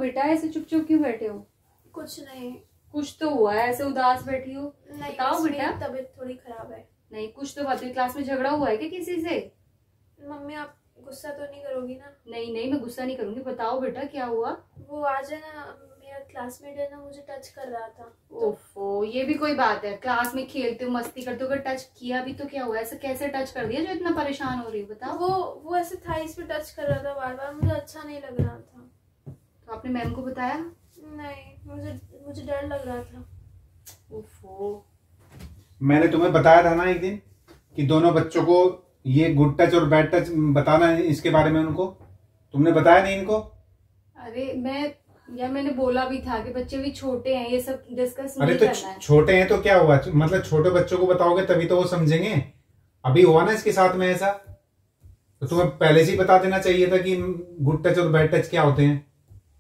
बेटा, ऐसे चुप चुप क्यों बैठे हो? कुछ नहीं। कुछ तो हुआ है, ऐसे उदास बैठी हो? नहीं, बताओ बेटा। तबीयत थोड़ी खराब है। नहीं, कुछ तो बात हुई। क्लास में झगड़ा हुआ है क्या किसी से? मम्मी आप गुस्सा तो नहीं करोगी ना? नहीं नहीं, मैं गुस्सा नहीं करूंगी। बताओ बेटा क्या हुआ? वो आज है ना, मेरा क्लासमेट है ना, मुझे टच कर रहा था। ओफो, ये भी कोई बात है? क्लास में खेलते हो, मस्ती करते हो, अगर टच किया भी तो क्या हुआ? ऐसे कैसे टच कर दिया जो इतना परेशान हो रही हो? बताओ। वो ऐसे थाइस पे टच कर रहा था बार बार, मुझे अच्छा नहीं लग रहा था। तो आपने मैम को बताया? नहीं, मुझे डर लग रहा था। ओफो, मैंने तुम्हें बताया था ना एक दिन कि दोनों बच्चों को ये गुड टच और बैड टच बताना है इसके बारे में उनको। तुमने बताया नहीं इनको? अरे मैंने बोला भी था कि बच्चे भी छोटे हैं, ये सब डिस्कस नहीं तो करना है। छोटे हैं तो क्या हुआ, मतलब छोटे बच्चों को बताओगे तभी तो वो समझेंगे। अभी हुआ ना इसके साथ में ऐसा, तो तुम्हें पहले से ही बता देना चाहिए था कि गुड टच और बैड टच क्या होते हैं।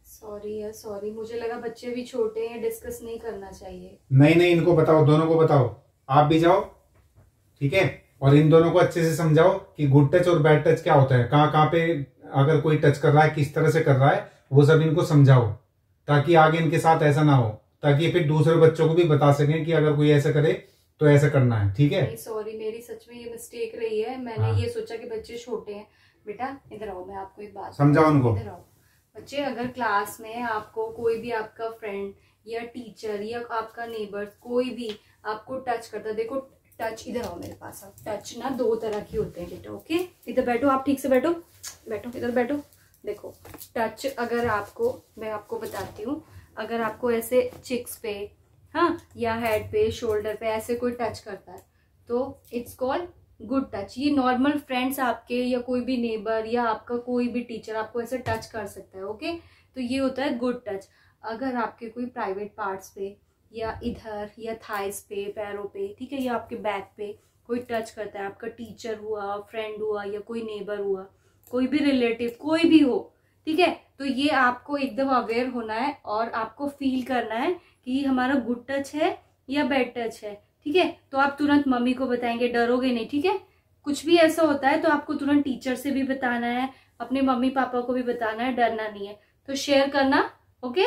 सॉरी, मुझे लगा बच्चे भी छोटे हैं, डिस्कस नहीं करना चाहिए। नहीं, इनको बताओ, दोनों को बताओ। आप भी जाओ, ठीक है, और इन दोनों को अच्छे से समझाओ कि गुड टच और बैड टच क्या होता है, कहाँ पे अगर कोई टच कर रहा है, किस तरह से कर रहा है, वो सब इनको समझाओ, ताकि आगे इनके साथ ऐसा ना हो, ताकि फिर दूसरे बच्चों को भी बता सकें कि अगर कोई ऐसा करे तो ऐसा करना है, ठीक है? सॉरी, मेरी सच में ये मिस्टेक रही है। मैंने ये सोचा कि बच्चे छोटे हैं। बेटा इधर आओ, मैं आपको एक बात समझाओ उनको। इधर आओ बच्चे, अगर क्लास में आपको कोई भी आपका फ्रेंड या टीचर या आपका नेबर कोई भी आपको टच करता है, देखो टच, इधर आओ मेरे पास आओ। टच ना दो तरह के होते हैं बेटा, ओके? इधर बैठो, आप ठीक से बैठो, इधर बैठो। देखो टच, अगर आपको, मैं आपको बताती हूँ, अगर आपको ऐसे चिक्स पे, हाँ, या हेड पे, शोल्डर पे ऐसे कोई टच करता है तो इट्स कॉल्ड गुड टच। ये नॉर्मल फ्रेंड्स आपके या कोई भी नेबर या आपका कोई भी टीचर आपको ऐसे टच कर सकता है, ओके? तो ये होता है गुड टच। अगर आपके कोई प्राइवेट पार्ट्स पे या इधर या थाइस पे, पैरों पे, ठीक है, या आपके बैक पे कोई टच करता है, आपका टीचर हुआ, फ्रेंड हुआ, या कोई नेबर हुआ, कोई भी रिलेटिव, कोई भी हो, ठीक है, तो ये आपको एकदम अवेयर होना है और आपको फील करना है कि हमारा गुड टच है या बैड टच है, ठीक है? तो आप तुरंत मम्मी को बताएंगे, डरोगे नहीं, ठीक है? कुछ भी ऐसा होता है तो आपको तुरंत टीचर से भी बताना है, अपने मम्मी पापा को भी बताना है, डरना नहीं है। तो शेयर करना, okay?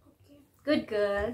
Good girl.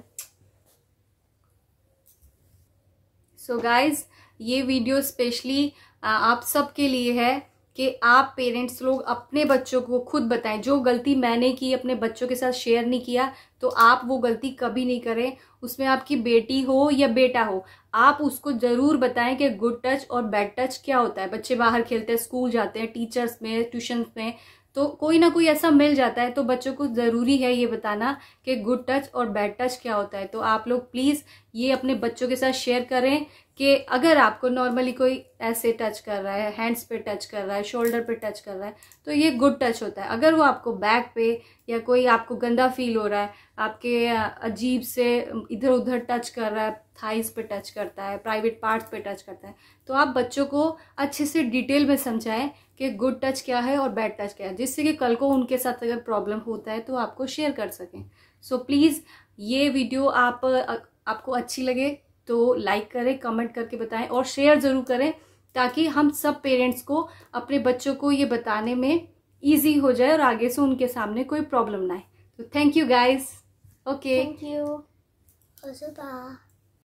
So guys, ये वीडियो स्पेशली आप सबके लिए है कि आप पेरेंट्स लोग अपने बच्चों को खुद बताएं। जो गलती मैंने की, अपने बच्चों के साथ शेयर नहीं किया, तो आप वो गलती कभी नहीं करें। उसमें आपकी बेटी हो या बेटा हो, आप उसको जरूर बताएं कि गुड टच और बैड टच क्या होता है। बच्चे बाहर खेलते हैं, स्कूल जाते हैं, टीचर्स में, ट्यूशन में, तो कोई ना कोई ऐसा मिल जाता है, तो बच्चों को जरूरी है ये बताना कि गुड टच और बैड टच क्या होता है। तो आप लोग प्लीज ये अपने बच्चों के साथ शेयर करें कि अगर आपको नॉर्मली कोई ऐसे टच कर रहा है, हैंड्स पे टच कर रहा है, शोल्डर पे टच कर रहा है, तो ये गुड टच होता है। अगर वो आपको बैक पे या कोई आपको गंदा फील हो रहा है, आपके अजीब से इधर उधर टच कर रहा है, थाइस पे टच करता है, प्राइवेट पार्ट्स पे टच करता है, तो आप बच्चों को अच्छे से डिटेल में समझाएं कि गुड टच क्या है और बैड टच क्या है, जिससे कि कल को उनके साथ अगर प्रॉब्लम होता है तो आपको शेयर कर सकें। सो प्लीज़ ये वीडियो आपको अच्छी लगे तो लाइक करें, कमेंट करके बताएं और शेयर ज़रूर करें, ताकि हम सब पेरेंट्स को अपने बच्चों को ये बताने में ईजी हो जाए और आगे से उनके सामने कोई प्रॉब्लम ना आए। तो thank you guys. Okay, thank you.